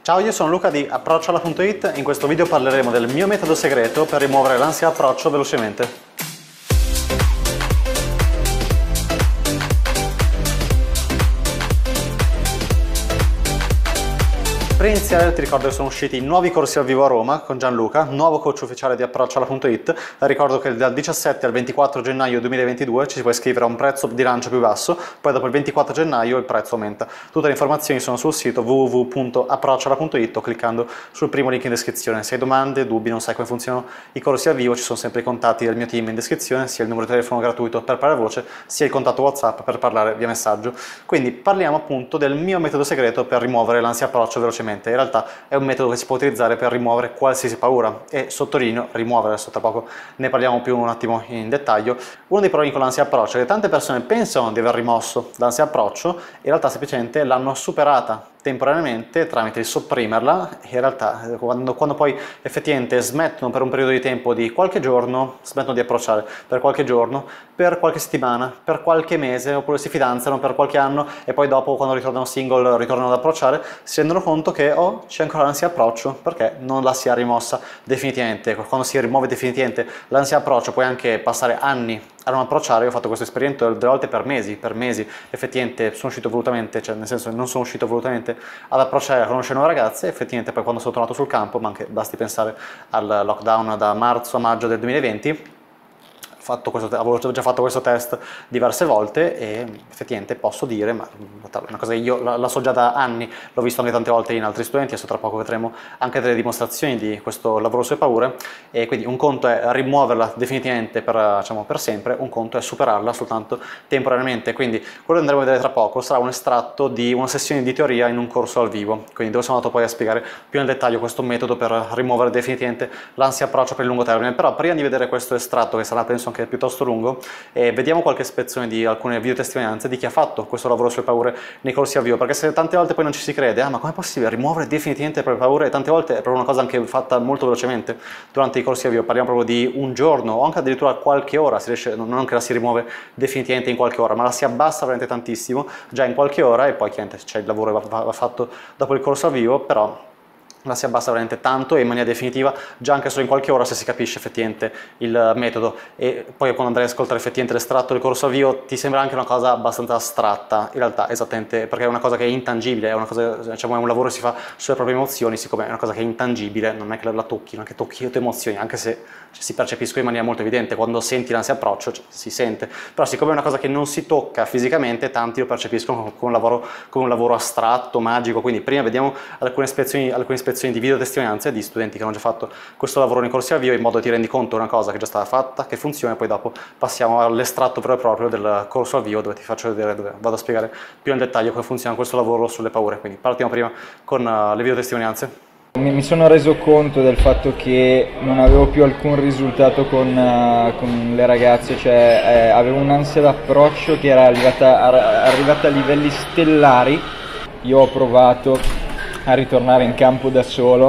Ciao, io sono Luca di Approcciala.it e in questo video parleremo del mio metodo segreto per rimuovere l'ansia approccio velocemente. Per iniziare ti ricordo che sono usciti nuovi corsi al vivo a Roma con Gianluca, nuovo coach ufficiale di Approcciala.it. Ricordo che dal 17 al 24 gennaio 2022 ci si può iscrivere a un prezzo di lancio più basso, poi dopo il 24 gennaio il prezzo aumenta. Tutte le informazioni sono sul sito www.approcciala.it o cliccando sul primo link in descrizione. Se hai domande, dubbi, non sai come funzionano i corsi al vivo, ci sono sempre i contatti del mio team in descrizione, sia il numero di telefono gratuito per parlare voce, sia il contatto WhatsApp per parlare via messaggio. Quindi parliamo appunto del mio metodo segreto per rimuovere l'ansia approccio velocemente. In realtà è un metodo che si può utilizzare per rimuovere qualsiasi paura e sottolineo rimuovere, adesso tra poco ne parliamo più un attimo in dettaglio. Uno dei problemi con l'ansia approccio è che tante persone pensano di aver rimosso l'ansia approccio, in realtà semplicemente l'hanno superata temporaneamente tramite il sopprimerla e in realtà quando poi effettivamente smettono per un periodo di tempo di qualche giorno, smettono di approcciare per qualche giorno, per qualche settimana, per qualche mese, oppure si fidanzano per qualche anno e poi dopo quando ritornano single ritornano ad approcciare, si rendono conto che c'è ancora l'ansia approccio perché non la si è rimossa definitivamente. Quando si rimuove definitivamente l'ansia approccio puoi anche passare anni a non approcciare. Io ho fatto questo esperimento delle volte per mesi, effettivamente sono uscito volutamente, cioè nel senso non sono uscito volutamente ad approcciare, a conoscere nuove ragazze, effettivamente poi quando sono tornato sul campo, ma anche basti pensare al lockdown da marzo a maggio del 2020, avevo già fatto questo test diverse volte e effettivamente posso dire, ma è una cosa che io la so già da anni, l'ho visto anche tante volte in altri studenti, adesso tra poco vedremo anche delle dimostrazioni di questo lavoro sulle paure. E quindi un conto è rimuoverla definitivamente per sempre, un conto è superarla soltanto temporaneamente. Quindi quello che andremo a vedere tra poco sarà un estratto di una sessione di teoria in un corso al vivo, quindi dove sono andato poi a spiegare più nel dettaglio questo metodo per rimuovere definitivamente l'ansia approccio per il lungo termine. Però prima di vedere questo estratto, che sarà penso anche piuttosto lungo, vediamo qualche ispezione di alcune videotestimonianze di chi ha fatto questo lavoro sulle paure nei corsi al vivo, perché se tante volte poi non ci si crede, ma com'è possibile rimuovere definitivamente le proprie paure? E tante volte è proprio una cosa anche fatta molto velocemente durante i corsi al vivo, parliamo proprio di un giorno o anche addirittura qualche ora, si riesce, non che la si rimuove definitivamente in qualche ora, ma la si abbassa veramente tantissimo già in qualche ora e poi chiaramente c'è il lavoro che va fatto dopo il corso al vivo, però la si abbassa veramente tanto e in maniera definitiva già anche solo in qualche ora se si capisce effettivamente il metodo. E poi quando andrai ad ascoltare effettivamente l'estratto del corso avvio ti sembra anche una cosa abbastanza astratta, in realtà esattamente perché è una cosa che è intangibile, è una cosa, è un lavoro che si fa sulle proprie emozioni, siccome è una cosa che è intangibile non è che la tocchi, non è che tocchi le tue emozioni, anche se si percepiscono in maniera molto evidente, quando senti l'ansia approccio si sente, però siccome è una cosa che non si tocca fisicamente tanti lo percepiscono come un lavoro astratto, magico. Quindi prima vediamo alcune ispezioni di video testimonianze di studenti che hanno già fatto questo lavoro nei corsi avvio, in modo che ti rendi conto di una cosa che è già stata fatta, che funziona, e poi dopo passiamo all'estratto vero e proprio del corso avvio dove ti faccio vedere, dove vado a spiegare più nel dettaglio come funziona questo lavoro sulle paure. Quindi partiamo prima con le video testimonianze. Mi sono reso conto del fatto che non avevo più alcun risultato con le ragazze, cioè avevo un'ansia d'approccio che era arrivata a livelli stellari. Io ho provato a ritornare in campo da solo,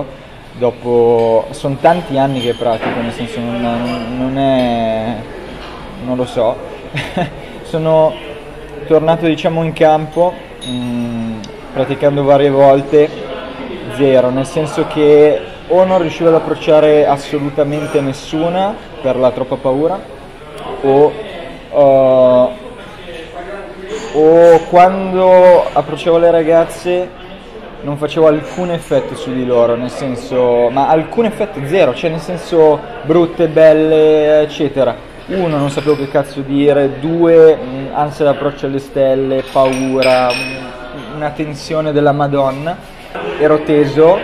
sono tanti anni che pratico, nel senso non lo so, sono tornato in campo praticando varie volte, zero, nel senso che o non riuscivo ad approcciare assolutamente nessuna per la troppa paura o quando approcciavo le ragazze non facevo alcun effetto su di loro, nel senso, ma alcun effetto, zero, cioè nel senso brutte, belle, eccetera. Uno, non sapevo che cazzo dire, due, ansia d'approccio alle stelle, paura, una tensione della Madonna. Ero teso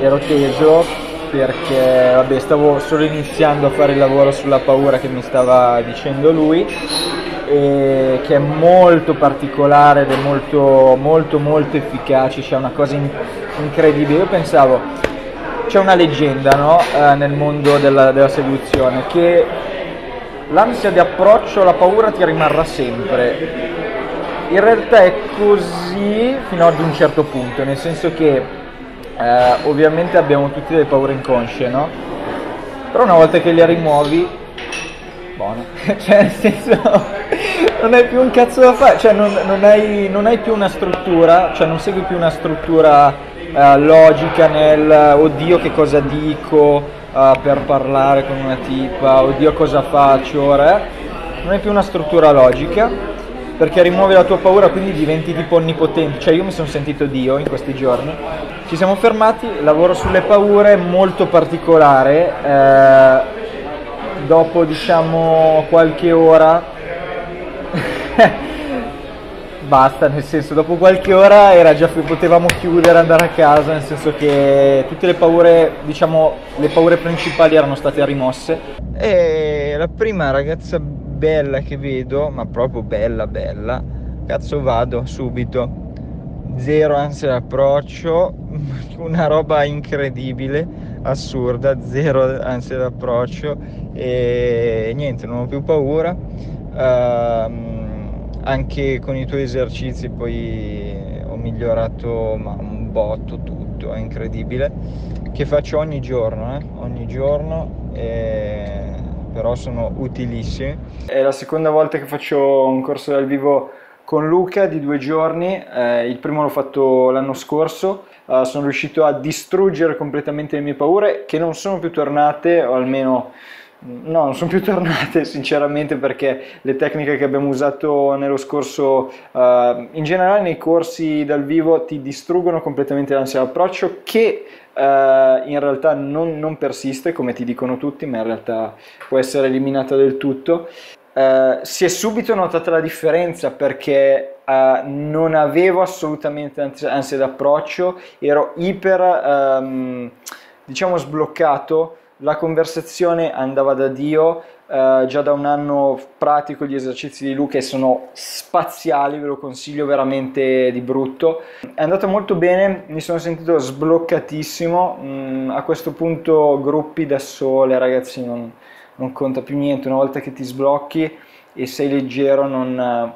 perché vabbè, stavo solo iniziando a fare il lavoro sulla paura che mi stava dicendo lui, che è molto particolare ed è molto efficace, c'è una cosa incredibile. Io pensavo, c'è una leggenda, no? Nel mondo della seduzione, che l'ansia di approccio, la paura ti rimarrà sempre. In realtà è così fino ad un certo punto, nel senso che ovviamente abbiamo tutti delle paure inconsce, no? Però una volta che le rimuovi, buono, cioè nel senso non hai più un cazzo da fare, cioè non hai più una struttura, cioè non segui più una struttura logica nel oddio che cosa dico per parlare con una tipa, oddio cosa faccio ora, non è più una struttura logica, perché rimuovi la tua paura, quindi diventi tipo onnipotente. Cioè io mi sono sentito Dio in questi giorni. Ci siamo fermati, lavoro sulle paure molto particolare, dopo diciamo qualche ora basta, nel senso, dopo qualche ora era già, potevamo chiudere, andare a casa, nel senso che tutte le paure, diciamo, le paure principali erano state rimosse. E la prima ragazza bella che vedo, ma proprio bella bella, cazzo vado subito, zero ansia d'approccio, una roba incredibile, assurda, zero ansia d'approccio e niente, non ho più paura. Anche con i tuoi esercizi poi ho migliorato ma un botto, tutto, è incredibile, che faccio ogni giorno, però sono utilissimi. È la seconda volta che faccio un corso dal vivo con Luca di 2 giorni, il primo l'ho fatto l'anno scorso, sono riuscito a distruggere completamente le mie paure che non sono più tornate, o almeno no, non sono più tornate sinceramente, perché le tecniche che abbiamo usato nello scorso, in generale nei corsi dal vivo, ti distruggono completamente l'ansia d'approccio, che in realtà non persiste come ti dicono tutti, ma in realtà può essere eliminata del tutto. Si è subito notata la differenza, perché non avevo assolutamente ansia d'approccio, ero iper diciamo sbloccato, la conversazione andava da Dio, già da un anno pratico gli esercizi di Luca e sono spaziali, ve lo consiglio veramente di brutto. È andato molto bene, mi sono sentito sbloccatissimo, a questo punto gruppi da sole ragazzi non conta più niente, una volta che ti sblocchi e sei leggero non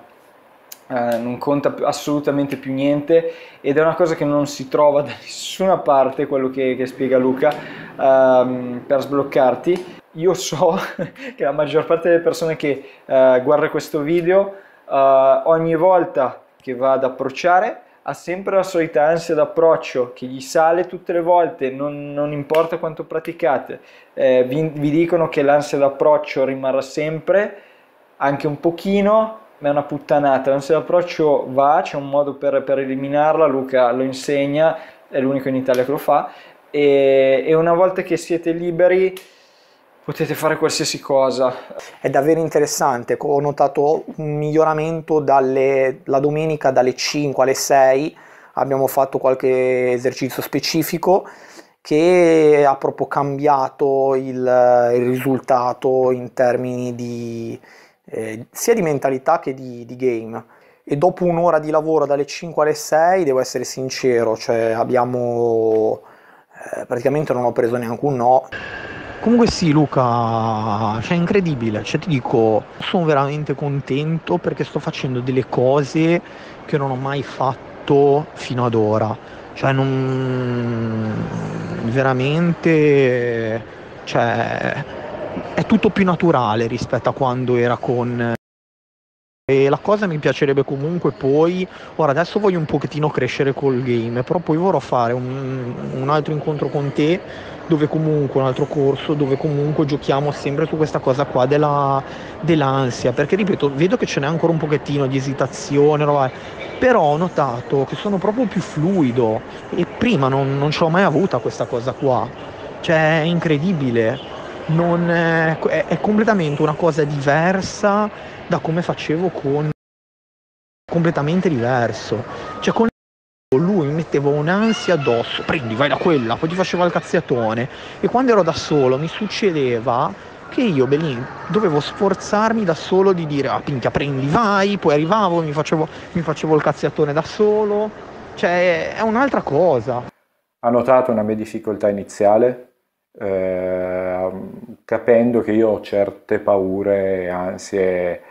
conta assolutamente più niente, ed è una cosa che non si trova da nessuna parte, quello che spiega Luca, per sbloccarti. Io so che la maggior parte delle persone che guarda questo video, ogni volta che va ad approcciare ha sempre la solita ansia d'approccio che gli sale tutte le volte, non importa quanto praticate, vi dicono che l'ansia d'approccio rimarrà sempre, anche un pochino, ma è una puttanata. L'ansia d'approccio va, c'è un modo per eliminarla, Luca lo insegna, è l'unico in Italia che lo fa, e una volta che siete liberi potete fare qualsiasi cosa. È davvero interessante, ho notato un miglioramento la domenica dalle 5 alle 6, abbiamo fatto qualche esercizio specifico che ha proprio cambiato il risultato in termini di sia di mentalità che di game. E dopo un'ora di lavoro dalle 5 alle 6, devo essere sincero, cioè abbiamo praticamente non ho preso neanche un no. Comunque sì Luca, cioè è incredibile, cioè ti dico, sono veramente contento perché sto facendo delle cose che non ho mai fatto fino ad ora, cioè non veramente, cioè è tutto più naturale rispetto a quando era con. E la cosa mi piacerebbe comunque poi, ora adesso voglio un pochettino crescere col game, però poi vorrò fare un altro incontro con te, dove comunque un altro corso, dove comunque giochiamo sempre su questa cosa qua dell'ansia, perché ripeto, vedo che ce n'è ancora un pochettino di esitazione, però ho notato che sono proprio più fluido e prima non ce l'ho mai avuta questa cosa qua, cioè è incredibile. È completamente una cosa diversa da come facevo completamente diverso, cioè con lui mi mettevo un'ansia addosso, prendi vai da quella, poi ti faceva il cazziatone, e quando ero da solo mi succedeva che io belin dovevo sforzarmi da solo di dire minchia prendi vai, poi arrivavo e mi facevo il cazziatone da solo, cioè è un'altra cosa. Ha notato una mia difficoltà iniziale, capendo che io ho certe paure e ansie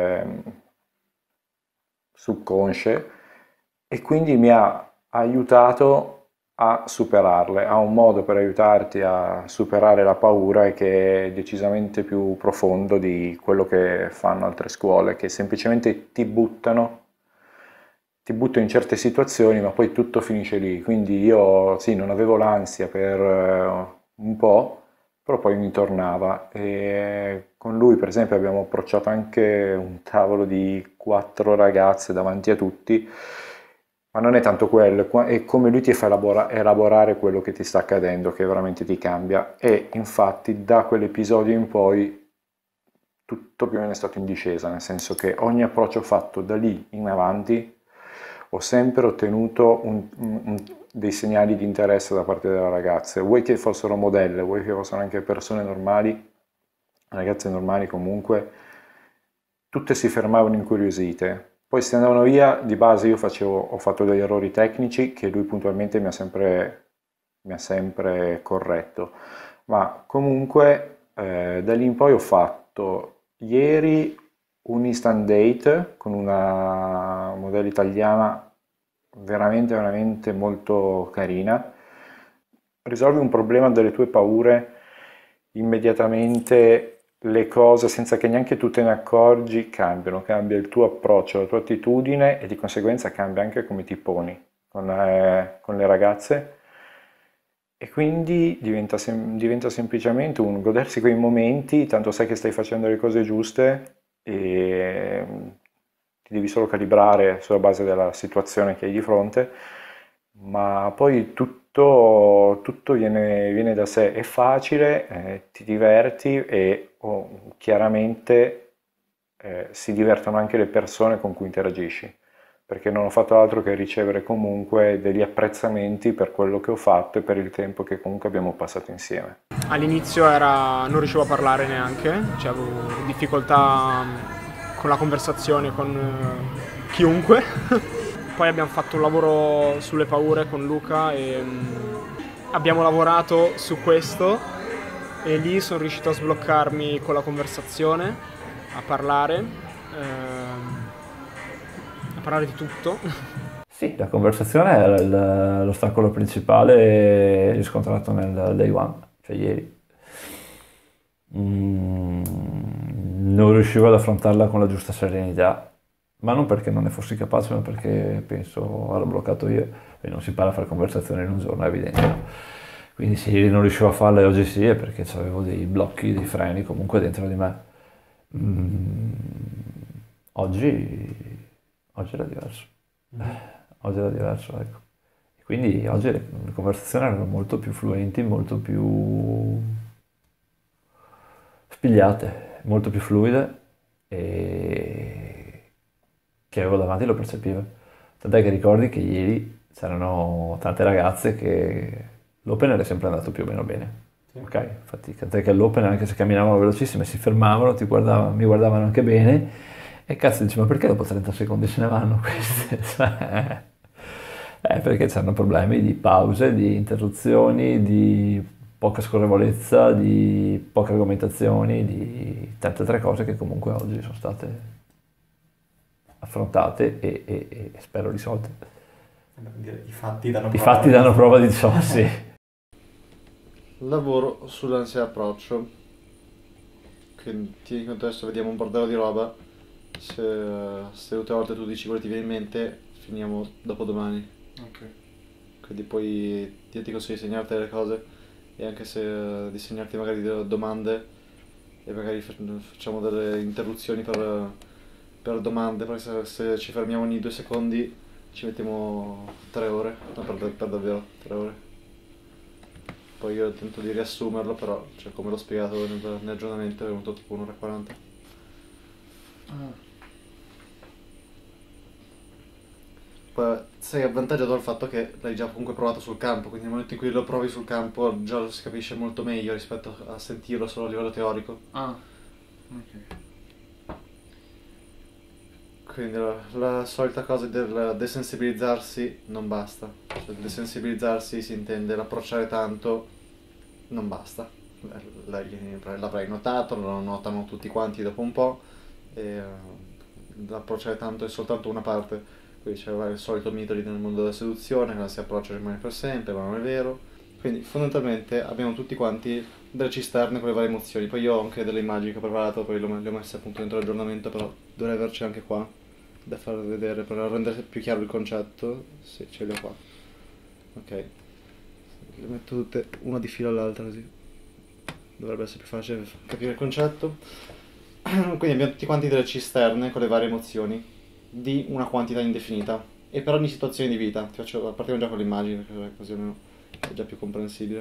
subconsce, e quindi mi ha aiutato a superarle. Ha un modo per aiutarti a superare la paura che è decisamente più profondo di quello che fanno altre scuole, che semplicemente ti buttano ti butto in certe situazioni, ma poi tutto finisce lì. Quindi io sì, non avevo l'ansia per un po', però poi mi tornava. E con lui, per esempio, abbiamo approcciato anche un tavolo di 4 ragazze davanti a tutti, ma non è tanto quello, è come lui ti fa elaborare quello che ti sta accadendo, che veramente ti cambia. E infatti da quell'episodio in poi tutto più o meno è stato in discesa, nel senso che ogni approccio fatto da lì in avanti ho sempre ottenuto dei segnali di interesse da parte delle ragazze, vuoi che fossero modelle, vuoi che fossero anche persone normali, ragazze normali comunque, tutte si fermavano incuriosite. Poi se andavano via, di base io ho fatto degli errori tecnici che lui puntualmente mi ha sempre corretto, ma comunque da lì in poi ho fatto ieri un instant date con una modella italiana veramente, veramente molto carina. Risolvi un problema delle tue paure, immediatamente le cose, senza che neanche tu te ne accorgi, cambiano, cambia il tuo approccio, la tua attitudine e di conseguenza cambia anche come ti poni con le ragazze. E quindi diventa semplicemente un godersi quei momenti, tanto sai che stai facendo le cose giuste e ti devi solo calibrare sulla base della situazione che hai di fronte, ma poi tutto viene da sé, è facile, ti diverti e chiaramente si divertono anche le persone con cui interagisci, perché non ho fatto altro che ricevere comunque degli apprezzamenti per quello che ho fatto e per il tempo che comunque abbiamo passato insieme. All'inizio non riuscivo a parlare neanche, cioè avevo difficoltà con la conversazione con chiunque. Poi abbiamo fatto un lavoro sulle paure con Luca e abbiamo lavorato su questo e lì sono riuscito a sbloccarmi con la conversazione, a parlare di tutto. Sì, la conversazione era l'ostacolo principale riscontrato nel day one, cioè ieri. Non riuscivo ad affrontarla con la giusta serenità, ma non perché non ne fossi capace, ma perché penso ero bloccato io, e non si parla a fare conversazione in un giorno, è evidente, no? Quindi se ieri non riuscivo a farla e oggi sì, è perché avevo dei blocchi, dei freni comunque dentro di me. Oggi era diverso. Oggi era diverso, ecco. E quindi oggi le conversazioni erano molto più fluenti, molto più spigliate, molto più fluide e chi avevo davanti lo percepiva. Tant'è che ricordi che ieri c'erano tante ragazze che l'open è sempre andato più o meno bene. Ok, infatti tant'è che all'open anche se camminavano velocissime si fermavano, mi guardavano anche bene e cazzo dici ma perché dopo 30 secondi se ne vanno queste? Perché c'erano problemi di pause, di interruzioni, di poca scorrevolezza, di poche argomentazioni, di tante altre cose che comunque oggi sono state affrontate e spero risolte. I fatti danno I fatti danno prova di ciò, sì. Lavoro sull'ansia approccio, che tieni conto adesso vediamo un bordello di roba, se tutte le volte tu dici quello che ti viene in mente, finiamo dopo domani. Ok. Quindi poi io ti consiglio di segnarti le cose e anche se di segnarti magari delle domande e magari facciamo delle interruzioni per domande, perché se ci fermiamo ogni 2 secondi ci mettiamo 3 ore, no, per davvero 3 ore. Poi io tento di riassumerlo, però, cioè, come l'ho spiegato nel aggiornamento, è venuto tipo 1 ora e 40. Poi sei avvantaggiato dal fatto che l'hai già comunque provato sul campo, quindi nel momento in cui lo provi sul campo già lo si capisce molto meglio rispetto a sentirlo solo a livello teorico. Ok. Quindi la solita cosa del desensibilizzarsi non basta, cioè desensibilizzarsi si intende l'approcciare tanto, non basta. L'avrai notato, lo notano tutti quanti dopo un po', e l'approcciare tanto è soltanto una parte, quindi c'è il solito mito nel mondo della seduzione, che non si approccia rimane per sempre, ma non è vero. Quindi fondamentalmente abbiamo tutti quanti delle cisterne con le varie emozioni, poi io ho anche delle immagini che ho preparato, poi le ho messe appunto dentro l'aggiornamento, però dovrei averci anche qua. da far vedere per rendere più chiaro il concetto. Sì, ce li ho qua. Ok, le metto tutte una di fila all'altra così dovrebbe essere più facile capire il concetto. Quindi abbiamo tutti quanti delle cisterne con le varie emozioni di una quantità indefinita e per ogni situazione di vita. Partiamo già con l'immagine perché così almeno è già più comprensibile.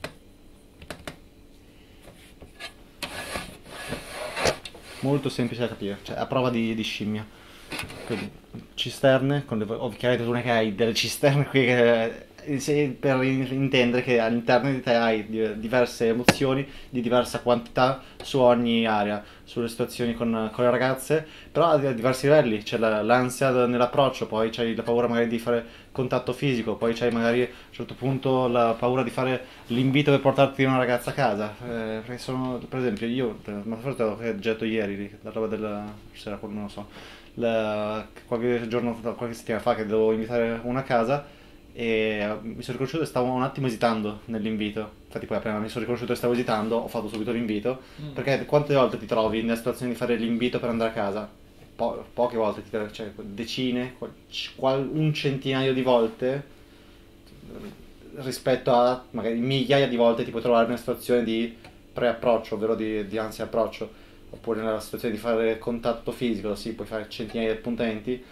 Molto semplice da capire, cioè a prova di scimmia. Quindi cisterne, ovviamente tu non è che hai delle cisterne qui per intendere che all'interno di te hai diverse emozioni di diversa quantità su ogni area, sulle situazioni con le ragazze, però a diversi livelli. C'è l'ansia nell'approccio, poi c'hai la paura magari di fare contatto fisico, poi c'hai magari a un certo punto la paura di fare l'invito per portarti una ragazza a casa. Perché sono, per esempio, io, ma forse l'ho getto ieri, la roba della, non lo so, qualche giorno, qualche settimana fa che dovevo invitare una a casa e mi sono riconosciuto e stavo un attimo esitando nell'invito. Infatti poi appena mi sono riconosciuto e stavo esitando ho fatto subito l'invito, perché quante volte ti trovi nella situazione di fare l'invito per andare a casa? Poche volte, cioè decine, un centinaio di volte rispetto a magari migliaia di volte ti puoi trovare in una situazione di preapproccio, ovvero di ansia approccio, oppure nella situazione di fare contatto fisico, sì, puoi fare centinaia di appuntamenti.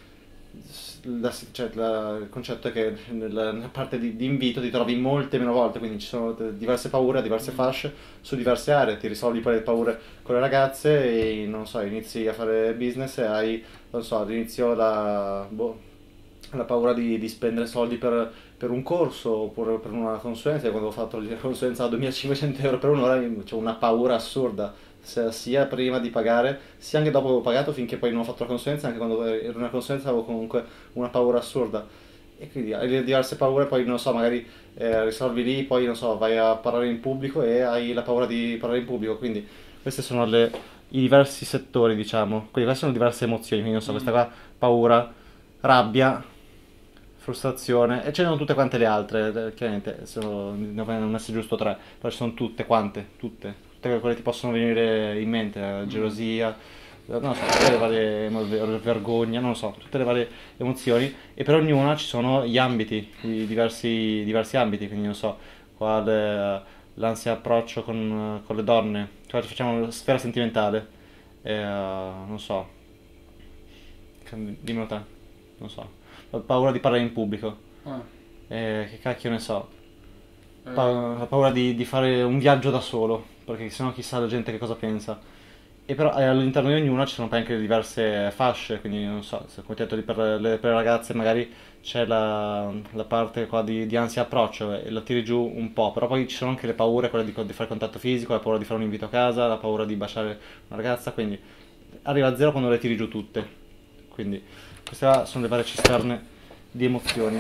Il concetto è che nella parte di invito ti trovi molte meno volte, quindi ci sono diverse paure, diverse fasce su diverse aree, ti risolvi poi le paure con le ragazze e non so, inizi a fare business e hai, non so, all'inizio la paura di spendere soldi per un corso oppure per una consulenza. Quando ho fatto la consulenza a 2500 euro per un'ora c'è una paura assurda, sia prima di pagare sia anche dopo che ho pagato, finché poi non ho fatto la consulenza. Anche quando ero in una consulenza avevo comunque una paura assurda, e quindi hai le diverse paure. Poi non so, magari risolvi lì, poi non so, vai a parlare in pubblico e hai la paura di parlare in pubblico. Quindi questi sono i diversi settori, diciamo. Quindi queste sono diverse emozioni, quindi non so, questa qua, paura, rabbia, frustrazione, e ce ne sono tutte quante le altre. Chiaramente non essere giusto tre, però ci sono tutte quelle che ti possono venire in mente, gelosia, non so, tutte le varie vergogna, non lo so, tutte le varie emozioni, e per ognuna ci sono gli ambiti, i diversi ambiti. Quindi non so, qua l'ansia approccio con le donne, cioè facciamo sfera sentimentale, non so, dimmelo te, non so, ho paura di parlare in pubblico, che cacchio ne so, la paura di fare un viaggio da solo, perché sennò chissà la gente che cosa pensa. E però all'interno di ognuna ci sono poi anche diverse fasce, quindi non so, se come detto per le ragazze magari c'è la parte qua di ansia approccio e la tiri giù un po', però poi ci sono anche le paure, quelle di fare contatto fisico, la paura di fare un invito a casa, la paura di baciare una ragazza, quindi arriva a zero quando le tiri giù tutte. Quindi queste qua sono le varie cisterne di emozioni.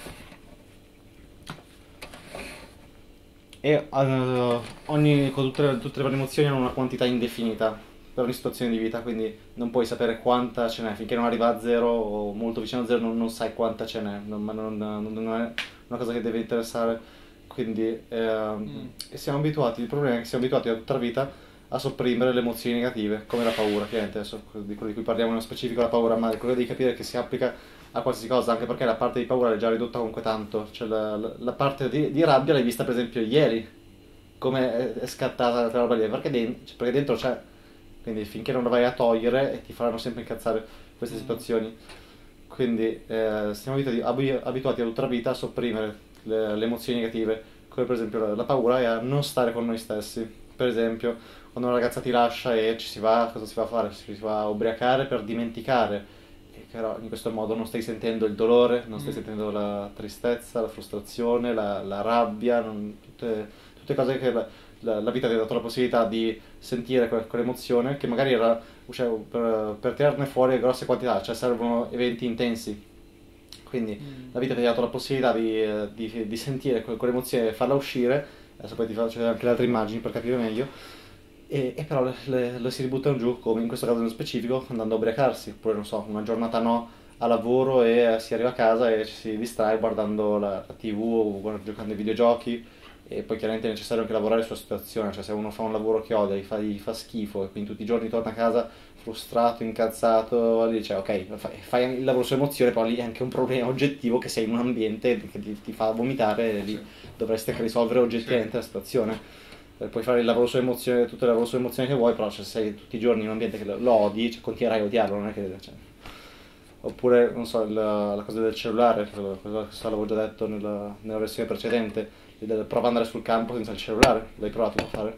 E con tutte le varie emozioni hanno una quantità indefinita per ogni situazione di vita, quindi non puoi sapere quanta ce n'è finché non arriva a zero o molto vicino a zero, non sai quanta ce n'è, ma non è una cosa che deve interessare. Quindi e siamo abituati, il problema è che siamo abituati a tutta la vita a sopprimere le emozioni negative, come la paura. Chiaramente adesso di quello di cui parliamo nello specifico, la paura, ma quello devi capire che si applica a qualsiasi cosa, anche perché la parte di paura l'hai già ridotta comunque tanto. Cioè la parte di rabbia l'hai vista per esempio ieri, come è scattata la roba lì, perché dentro c'è, quindi finché non la vai a togliere ti faranno sempre incazzare queste situazioni. Quindi siamo abituati a tutta la vita a sopprimere le emozioni negative, come per esempio la paura, e a non stare con noi stessi. Per esempio, quando una ragazza ti lascia e cosa si va a fare? Si va a ubriacare per dimenticare, però in questo modo non stai sentendo il dolore, non stai sentendo la tristezza, la frustrazione, la rabbia, tutte cose che la vita ti ha dato la possibilità di sentire quell'emozione, che magari era, cioè, per tirarne fuori grosse quantità, cioè servono eventi intensi. Quindi la vita ti ha dato la possibilità di sentere quell'emozione e farla uscire. Adesso poi ti faccio vedere anche le altre immagini per capire meglio. E però le si ributtano giù, come in questo caso nello specifico, andando a ubriacarsi, oppure non so, una giornata no a lavoro e si arriva a casa e ci si distrae guardando la TV o giocando ai videogiochi, e poi chiaramente è necessario anche lavorare sulla situazione, cioè se uno fa un lavoro che odia, gli fa schifo e quindi tutti i giorni torna a casa frustrato, incazzato, lì dice ok, fai il lavoro su emozione, però lì è anche un problema oggettivo che sei in un ambiente che ti fa vomitare, e lì dovresti risolvere oggettivamente la situazione. Puoi fare il lavoro su emozione, tutto il lavoro su emozione che vuoi, però se sei tutti i giorni in un ambiente che lo odi, cioè, continuerai a odiarlo, non è che... Cioè. Oppure, non so, la cosa del cellulare, questo l'avevo già detto nella versione precedente, prova ad andare sul campo senza il cellulare, l'hai provato a fare?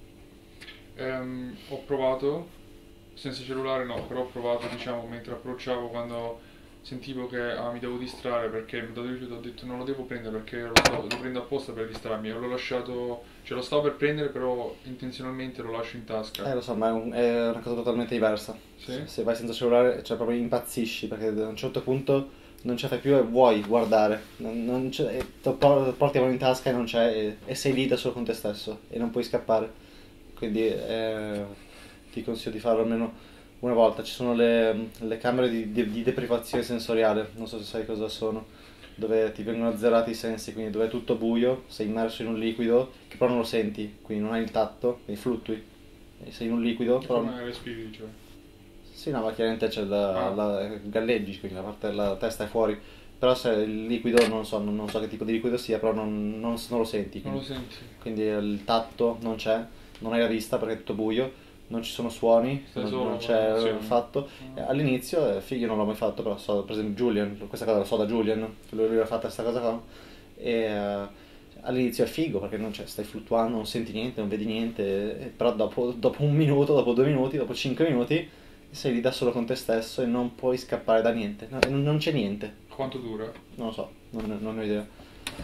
Ho provato, senza cellulare no, però ho provato, diciamo, mentre approcciavo, quando sentivo che mi devo distrarre, perché mi ho detto non lo devo prendere perché lo prendo apposta per distrarmi, e l'ho lasciato, cioè lo stavo per prendere, però intenzionalmente lo lascio in tasca. Lo so, ma è una cosa totalmente diversa. Sì? Se vai senza cellulare, cioè proprio impazzisci, perché a un certo punto non ce la fai più e vuoi guardare, non c'è, porti la mano in tasca e non c'è, e sei lì da solo con te stesso e non puoi scappare. Quindi ti consiglio di farlo almeno una volta. Ci sono le camere di deprivazione sensoriale, non so se sai cosa sono, dove ti vengono azzerati i sensi, quindi dove è tutto buio, sei immerso in un liquido che però non lo senti, quindi non hai il tatto, quindi fluttui, e sei in un liquido, però... Come respiri, cioè? Sì, no, ma chiaramente c'è galleggi, quindi la parte della testa è fuori, però se il liquido, non so che tipo di liquido sia, però non lo senti. Non lo senti. Quindi il tatto non c'è, non hai la vista perché è tutto buio, non ci sono suoni, non c'è fatto. All'inizio, io non l'ho mai fatto, però so, per esempio Julian, questa cosa la so da Julian, lui aveva fatto questa cosa qua, e all'inizio è figo perché non c'è, stai fluttuando, non senti niente, non vedi niente, però dopo un minuto, dopo 2 minuti, dopo 5 minuti sei lì da solo con te stesso e non puoi scappare da niente, non c'è niente. Quanto dura? Non lo so, non ho idea.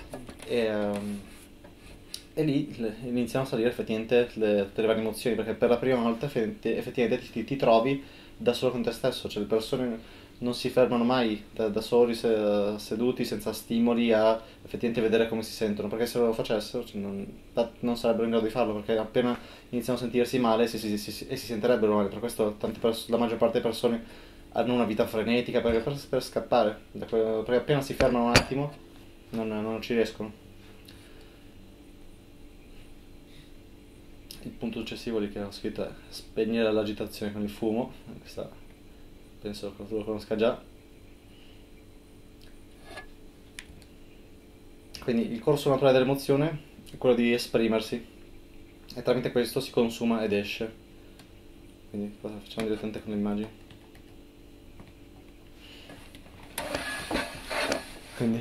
E lì iniziano a salire effettivamente tutte le varie emozioni, perché per la prima volta effettivamente ti trovi da solo con te stesso, cioè le persone non si fermano mai da soli seduti senza stimoli a effettivamente vedere come si sentono, perché se lo facessero cioè, non sarebbero in grado di farlo, perché appena iniziano a sentirsi male si sentirebbero male. Per questo la maggior parte delle persone hanno una vita frenetica per scappare, perché appena si fermano un attimo non ci riescono. Il punto successivo lì che ho scritto è spegnere l'agitazione con il fumo, questa penso che tu lo conosca già. Quindi il corso naturale dell'emozione è quello di esprimersi e tramite questo si consuma ed esce. Quindi cosa facciamo direttamente con le immagini? Quindi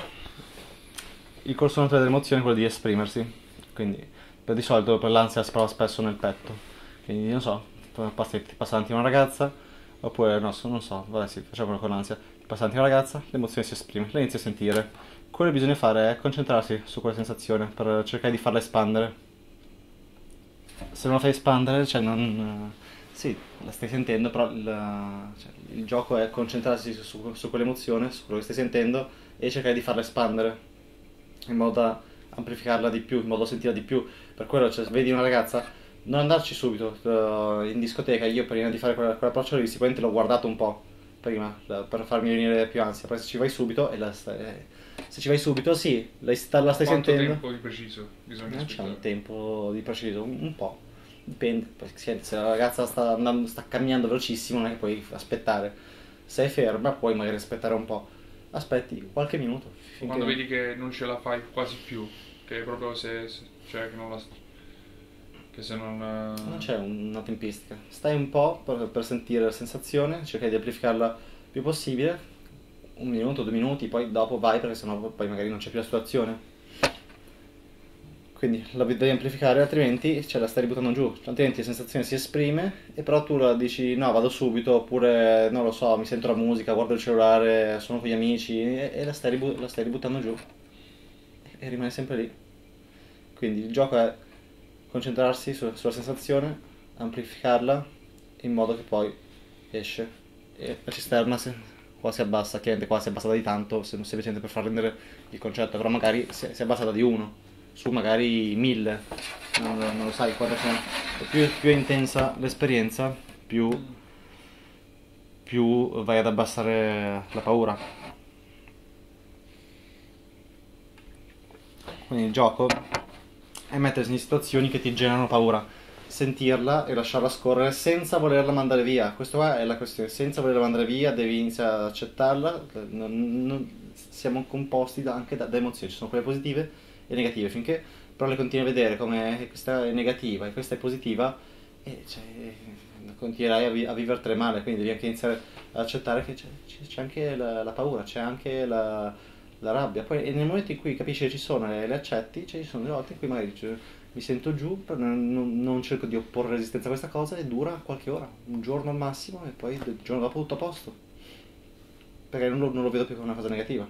il corso naturale dell'emozione è quello di esprimersi, quindi di solito per l'ansia si prova spesso nel petto, quindi non so, ti passa davanti a una ragazza, oppure non so, vabbè sì, facciamolo con l'ansia, ti passa davanti a una ragazza, l'emozione si esprime, la inizi a sentire, quello che bisogna fare è concentrarsi su quella sensazione per cercare di farla espandere. Se non la fai espandere, cioè sì, la stai sentendo, però il gioco è concentrarsi su quell'emozione, su quello che stai sentendo, e cercare di farla espandere in modo da amplificarla di più, in modo da sentirla di più. Per quello, cioè, se vedi una ragazza, non andarci subito in discoteca. Io prima di fare quell'approccio lì sicuramente l'ho guardato un po' prima per farmi venire più ansia. Poi se ci vai subito sì, la stai sentendo. Quanto tempo di preciso bisogna Non c'è aspettare? un tempo di preciso, un po', dipende, perché se la ragazza sta camminando velocissimo non è che puoi aspettare. Se è ferma puoi magari aspettare un po', aspetti qualche minuto Quando vedi che non ce la fai quasi più, che proprio cioè che non la... che se non... Non c'è una tempistica, stai un po' per sentire la sensazione, cercai di amplificarla il più possibile, 1 minuto, 2 minuti, poi dopo vai, perché sennò poi magari non c'è più la situazione. Quindi la devi amplificare, altrimenti la stai ributtando giù, altrimenti la sensazione si esprime, e però tu la dici no, vado subito, oppure non lo so, mi sento la musica, guardo il cellulare, sono con gli amici, e la stai ributtando giù e rimane sempre lì. Quindi il gioco è concentrarsi sulla sensazione, amplificarla in modo che poi esce, e la cisterna qua si abbassa, chiaramente qua si è abbassata di tanto, semplicemente per far rendere il concetto, però magari si è abbassata di 1 su magari 1000, non lo sai, quando più è intensa l'esperienza, più più vai ad abbassare la paura. Quindi il gioco è mettersi in situazioni che ti generano paura, sentirla e lasciarla scorrere senza volerla mandare via. Questa qua è la questione, senza volerla mandare via devi iniziare ad accettarla. Siamo composti anche da emozioni, ci sono quelle positive e negative, finché però le continui a vedere come questa è negativa e questa è positiva, e continuerai a vivertele male. Quindi devi anche iniziare ad accettare che c'è anche la paura, c'è anche la rabbia. Poi e nel momento in cui capisci che ci sono e le accetti, ci sono delle volte in cui magari mi sento giù, però non cerco di opporre resistenza a questa cosa, e dura qualche ora, un giorno al massimo, e poi il giorno dopo tutto a posto, perché non lo vedo più come una cosa negativa.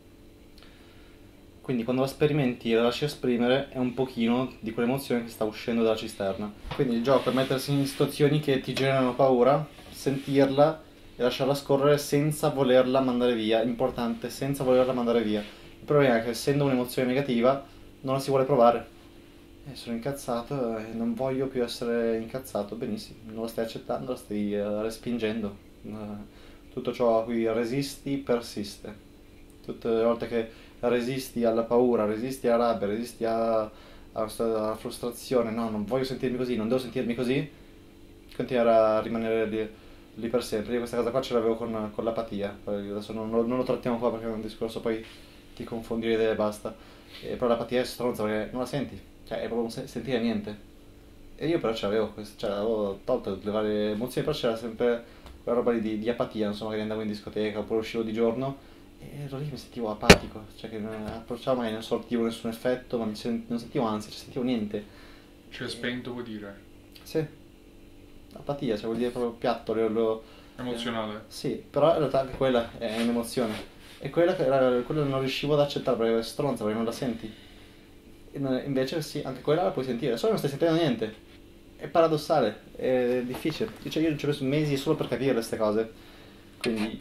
Quindi quando la sperimenti e la lasci esprimere è un pochino di quell'emozione che sta uscendo dalla cisterna. Quindi il gioco è mettersi in situazioni che ti generano paura, sentirla e lasciarla scorrere senza volerla mandare via. Importante, senza volerla mandare via. Il problema è che essendo un'emozione negativa non la si vuole provare. Sono incazzato e non voglio più essere incazzato. Benissimo, non la stai accettando, la stai respingendo. Tutto ciò a cui resisti persiste. Tutte le volte che resisti alla paura, resisti alla rabbia, resisti alla frustrazione, no, non voglio sentirmi così, non devo sentirmi così, continuare a rimanere lì per sempre. Io questa cosa qua ce l'avevo con l'apatia. Poi adesso non lo trattiamo qua perché è un discorso, poi ti confondi le idee e basta. Però l'apatia è stronza perché non la senti, cioè è proprio sentire niente. E io però ce l'avevo, cioè avevo tolto le varie emozioni, però c'era sempre quella roba di apatia, insomma, che andavo in discoteca oppure uscivo di giorno e ero lì, mi sentivo apatico, cioè che approcciavo, magari non sortivo nessun effetto, ma non sentivo ansia, non sentivo niente. Cioè spento vuol dire? Sì, apatia, cioè vuol dire proprio piatto, Emozionale? sì, però in realtà anche quella è un'emozione, e quella non riuscivo ad accettare perché è stronza, perché non la senti. Invece sì, anche quella la puoi sentire, solo non stai sentendo niente. È paradossale, è difficile. Io ci ho messo mesi solo per capire queste cose. Quindi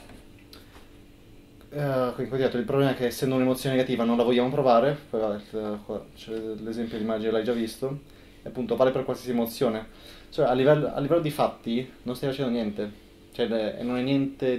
come ho detto, il problema è che essendo un'emozione negativa non la vogliamo provare. Poi vabbè, c'è l'esempio di Maggi, l'hai già visto, e appunto vale per qualsiasi emozione. Cioè a livello di fatti non stai facendo niente. Cioè non è niente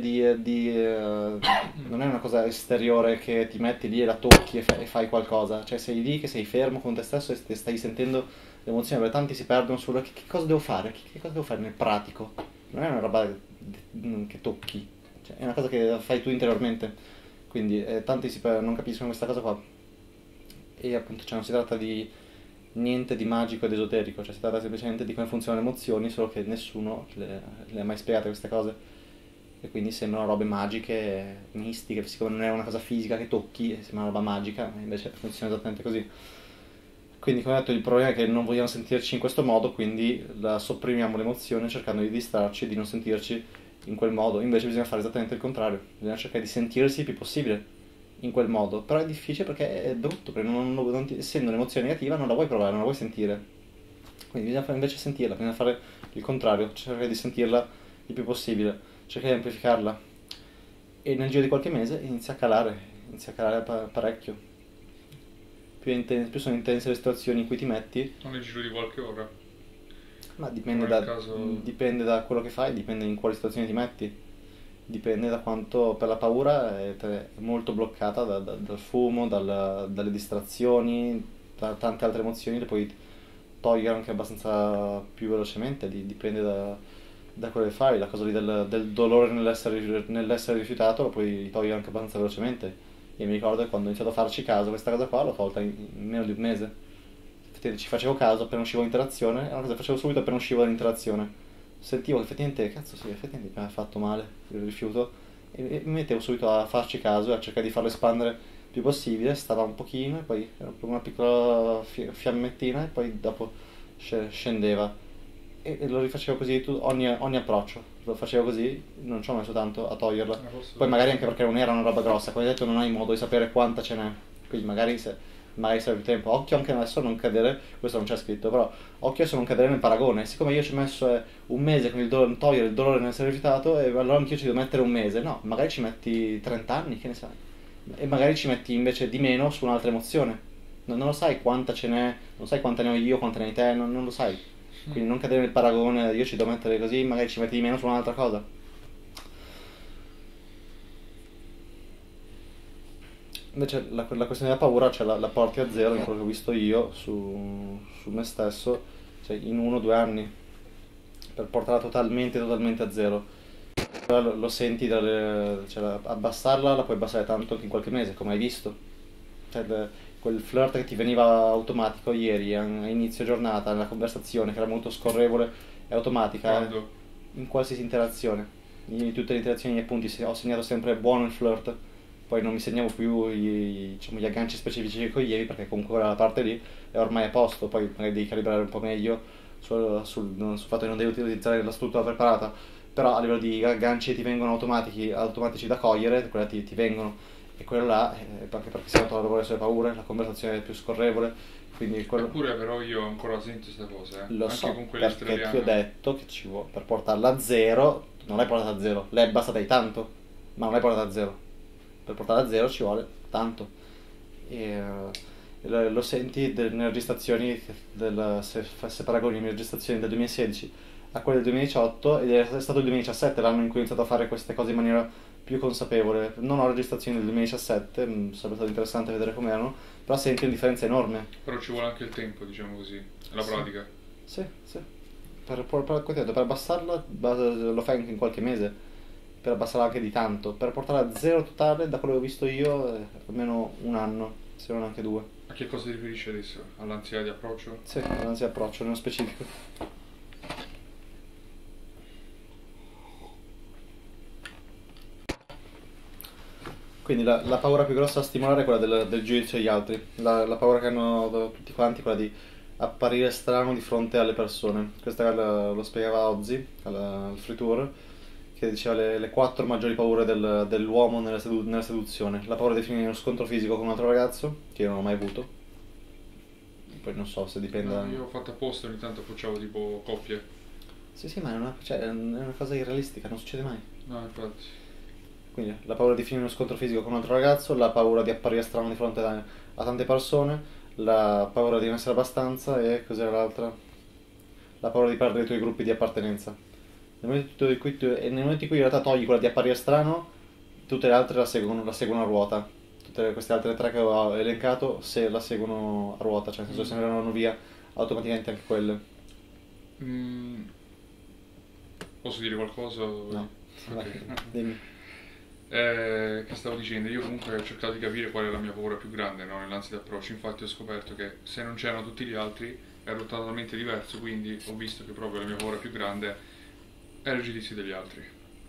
non è una cosa esteriore che ti metti lì e la tocchi e fai qualcosa. Cioè sei lì che sei fermo con te stesso e stai sentendo l'emozione, perché tanti si perdono sulla che cosa devo fare, che cosa devo fare nel pratico. Non è una roba che tocchi, cioè, è una cosa che fai tu interiormente. Quindi tanti non capiscono questa cosa qua. E appunto non si tratta di niente di magico ed esoterico, cioè si tratta semplicemente di come funzionano le emozioni, solo che nessuno le ha mai spiegate queste cose, e quindi sembrano robe magiche, mistiche, siccome non è una cosa fisica che tocchi, sembra una roba magica, ma invece funziona esattamente così. Quindi come ho detto, il problema è che non vogliamo sentirci in questo modo, quindi la sopprimiamo l'emozione cercando di distrarci e di non sentirci in quel modo. Invece bisogna fare esattamente il contrario, bisogna cercare di sentirsi il più possibile in quel modo, però è difficile perché è brutto, perché essendo un'emozione negativa non la vuoi provare, non la vuoi sentire. Quindi bisogna fare invece sentirla, bisogna fare il contrario, cercare di sentirla il più possibile, cercare di amplificarla, e nel giro di qualche mese inizia a calare parecchio. Più sono intense le situazioni in cui ti metti. Non nel giro di qualche ora? Ma dipende da quello che fai, dipende in quale situazione ti metti. Dipende da quanto, per la paura è molto bloccata dal fumo, dalle distrazioni, da tante altre emozioni, le puoi togliere anche abbastanza più velocemente, dipende da quello che fai. La cosa lì del dolore nell'essere rifiutato lo puoi togliere anche abbastanza velocemente. Io mi ricordo che quando ho iniziato a farci caso, questa cosa qua l'ho tolta in meno di un mese. Ci facevo caso appena uscivo l'interazione, è una cosa che facevo subito appena uscivo dall'interazione. Sentivo che effettivamente, cazzo sì, effettivamente mi ha fatto male il rifiuto, e mi mettevo subito a farci caso e a cercare di farlo espandere il più possibile. Stava un pochino e poi era una piccola fiammettina e poi dopo scendeva, e lo rifacevo così ogni approccio, lo facevo così, non ci ho messo tanto a toglierla. Poi magari anche perché non era una roba grossa, come hai detto non hai modo di sapere quanta ce n'è, quindi magari serve più tempo. Occhio anche adesso a non cadere, questo non c'è scritto, però occhio a non cadere nel paragone. Siccome io ci ho messo un mese con togliere il dolore nell'essere rifiutato, e allora anch'io ci devo mettere un mese. No, magari ci metti 30 anni, che ne sai, e magari ci metti invece di meno su un'altra emozione. Non lo sai quanta ce n'è, non sai quanta ne ho io, quanta ne hai te, non lo sai. Quindi non cadere nel paragone, io ci devo mettere così, magari ci metti di meno su un'altra cosa. Invece la questione della paura, cioè la porti a zero, in quello che ho visto io su me stesso, cioè in 1 o 2 anni, per portarla totalmente a zero. Però lo senti, cioè, abbassarla la puoi abbassare tanto anche in qualche mese, come hai visto. Cioè, quel flirt che ti veniva automatico ieri, a inizio giornata, nella conversazione, che era molto scorrevole e automatica, Quando? in qualsiasi interazione. In tutte le interazioni e appunti ho segnato sempre buono il flirt, poi non mi segnavo più diciamo, gli agganci specifici che coglievi, perché comunque quella parte lì è ormai a posto, poi magari devi calibrare un po' meglio sul fatto che non devi utilizzare la struttura preparata, però a livello di agganci che ti vengono automatici da cogliere, quella ti vengono, e quello là, anche perché si nota lavorare sulle paure, la conversazione è più scorrevole, quindi quello... Eppure però io ancora sento questa cosa, Lo anche so, con quelle perché ti ho australiane. detto che ci vuole, per portarla a zero, non l'hai portata a zero, l'hai abbassata di tanto, ma non l'hai portata a zero. Per portarla a zero ci vuole tanto. E lo senti nelle registrazioni, se paragoni le registrazioni del 2016 a quelle del 2018, ed è stato il 2017 l'anno in cui ho iniziato a fare queste cose in maniera più consapevole. Non ho registrazioni del 2017, sarebbe stato interessante vedere com'erano, però senti una differenza enorme. Però ci vuole anche il tempo, diciamo così, la pratica. Sì, sì. Per abbassarla lo fai anche in qualche mese, per abbassarla anche di tanto. Per portarla a zero totale, da quello che ho visto io, almeno 1 anno, se non anche 2. A che cosa ti riferisci adesso? All'ansietà di approccio? Sì, anzi approccio nello specifico. Quindi la paura più grossa da stimolare è quella del giudizio degli altri. La paura che hanno tutti quanti, quella di apparire strano di fronte alle persone. Questa lo spiegava Ozzy al Free Tour, che diceva le 4 maggiori paure dell'uomo nella seduzione. La paura di finire in uno scontro fisico con un altro ragazzo, che io non ho mai avuto. Poi non so se dipende... No, io ho fatto apposta, ogni tanto approcciavo tipo coppie. Sì, ma è una cosa irrealistica, non succede mai. No, infatti. Quindi la paura di finire uno scontro fisico con un altro ragazzo, la paura di apparire strano di fronte a tante persone, la paura di non essere abbastanza, e cos'era l'altra? La paura di perdere i tuoi gruppi di appartenenza. Nel momento in cui in realtà togli quella di apparire strano, tutte le altre la seguono a ruota. Tutte queste altre 3 che ho elencato se la seguono a ruota, cioè nel senso se ne vanno via automaticamente anche quelle. Posso dire qualcosa? No. Ok. Dimmi. Che stavo dicendo, io comunque ho cercato di capire qual è la mia paura più grande, no? Nell'ansia d'approccio. Infatti ho scoperto che se non c'erano tutti gli altri ero totalmente diverso, quindi ho visto che proprio la mia paura più grande era il giudizio degli altri.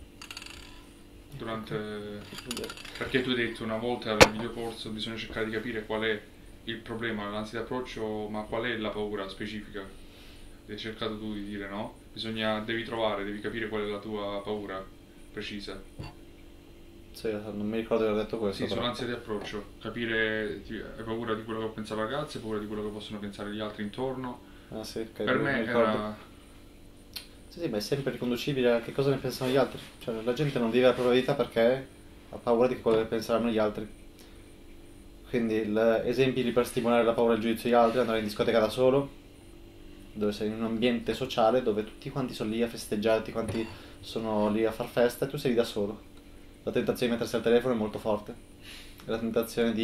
Perché tu hai detto una volta al videocorso bisogna cercare di capire qual è il problema nell'ansia d'approccio, ma qual è la paura specifica. Hai cercato tu di dire, no? Devi capire qual è la tua paura precisa. Sì, non mi ricordo di aver detto questo. Sì, sull'ansia di approccio, capire, hai paura di quello che pensano i ragazzi, hai paura di quello che possono pensare gli altri intorno. Ah sì, ok. Per me era... Sì, ma è sempre riconducibile a che cosa ne pensano gli altri. Cioè, la gente non vive la propria vita perché ha paura di quello che penseranno gli altri. Quindi, esempi per stimolare la paura e il giudizio degli altri: andare in discoteca da solo, dove sei in un ambiente sociale, dove tutti quanti sono lì a festeggiare, tutti quanti sono lì a far festa e tu sei lì da solo. La tentazione di mettersi al telefono è molto forte. La tentazione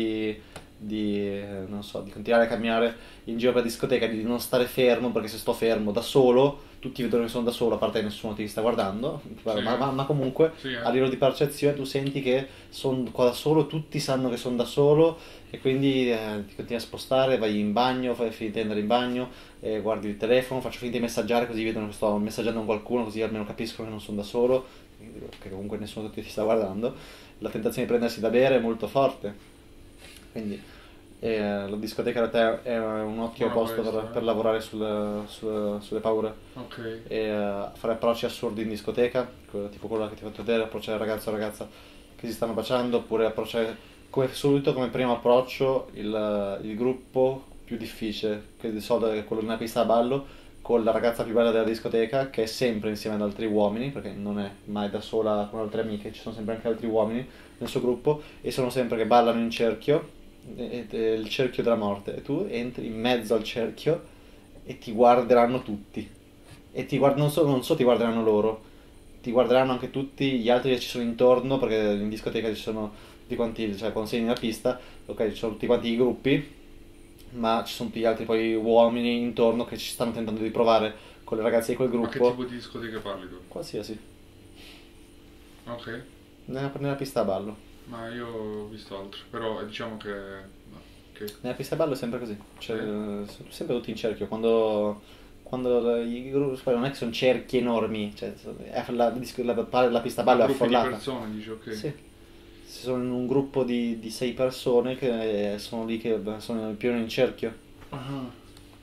non so, di continuare a camminare in giro per la discoteca, di non stare fermo, perché se sto fermo da solo, tutti vedono che sono da solo, a parte che nessuno ti sta guardando, Sì. ma comunque Sì, a livello di percezione tu senti che sono qua da solo, tutti sanno che sono da solo, e quindi ti continui a spostare, vai in bagno, fai finta di andare in bagno, guardi il telefono, faccio finta di messaggiare così vedono che sto messaggiando con qualcuno, così almeno capiscono che non sono da solo, che comunque nessuno ti sta guardando. La tentazione di prendersi da bere è molto forte, quindi la discoteca in realtà è un ottimo posto per lavorare sulle paure. Ok. Fare approcci assurdi in discoteca, tipo quello che ti ho fatto vedere, approcciare ragazzo o ragazza che si stanno baciando, oppure approcciare come primo approccio il gruppo più difficile, che di solito è quello di una pista da ballo, con la ragazza più bella della discoteca, che è sempre insieme ad altri uomini, perché non è mai da sola con altre amiche, ci sono sempre anche altri uomini nel suo gruppo, e sono sempre che ballano in cerchio, il cerchio della morte, e tu entri in mezzo al cerchio e ti guarderanno tutti, e non solo ti guarderanno loro, ti guarderanno anche tutti gli altri che ci sono intorno, perché in discoteca ci sono tutti quanti, cioè quando sei nella pista, ok, ci sono tutti quanti i gruppi, ma ci sono tutti gli altri poi uomini intorno che ci stanno tentando di provare con le ragazze di quel Ma che gruppo. tipo di discoteca parli tu? Qualsiasi, Ok, nella pista a ballo. ma io ho visto altro, però diciamo che... no, ok. Nella pista a ballo è sempre così, cioè, sono sempre tutti in cerchio, quando i gruppi, poi non è che sono cerchi enormi, cioè, la pista a ballo è Gruppi di affollata. persone, dici, ok. Sì. Se sono in un gruppo di 6 persone che sono lì che sono più in cerchio. Ah,